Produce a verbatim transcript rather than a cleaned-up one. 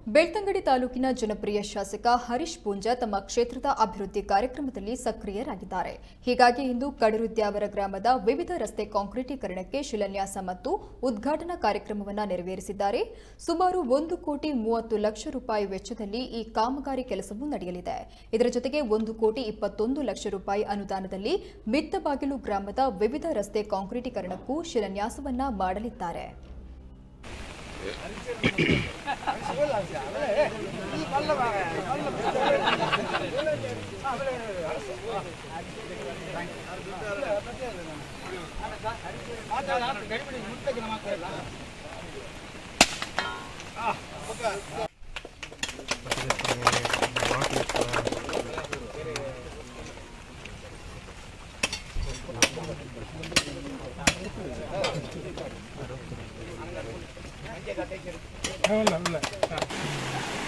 ಬೆಳ್ತಂಗಡಿ ತಾಲೂಕಿನ ಜನಪ್ರಿಯ ಶಾಸಕ ಹರೀಶ್ ಪೂಂಜಾ ತಮ್ಮ ಕ್ಷೇತ್ರದ ಅಭಿವೃದ್ಧಿ ಕಾರ್ಯಕ್ರಮದಲ್ಲಿ ಸಕ್ರಿಯರಾಗಿದ್ದಾರೆ. ಹೀಗಾಗಿ ಇಂದು ಕಡರುದ್ಯಾವರ ಗ್ರಾಮದ ವಿವಿಧ ರಸ್ತೆ ಕಾಂಕ್ರೀಟೀಕರಣಕ್ಕೆ ಶಿಲಾನ್ಯಾಸ ಮತ್ತು ಉದ್ಘಾಟನಾ ಕಾರ್ಯಕ್ರಮವನ್ನು ನೆರವೇರಿಸಿದ್ದಾರೆ. ಸುಮಾರು ಒಂದು ಕೋಟಿ ಮೂವತ್ತು ಲಕ್ಷ ರೂಪಾಯಿ ವೆಚ್ಚದಲ್ಲಿ ಈ ಕಾಮಗಾರಿ ಕೆಲಸವು ನಡೆಯಲಿದೆ. ಇದರ ಜೊತೆಗೆ ಒಂದು ಕೋಟಿ ಇಪ್ಪತ್ತೊಂದು ಲಕ್ಷ ರೂಪಾಯಿ ಅನುದಾನದಲ್ಲಿ ಮಿತ್ತಬಾಗಿಲು ಗ್ರಾಮದ ವಿವಿಧ ರಸ್ತೆ ಕಾಂಕ್ರೀಟೀಕರಣಕ್ಕೂ ಶಿಲಾನ್ಯಾಸವನ್ನ ಮಾಡಲಿದ್ದಾರೆ. Hola, hola.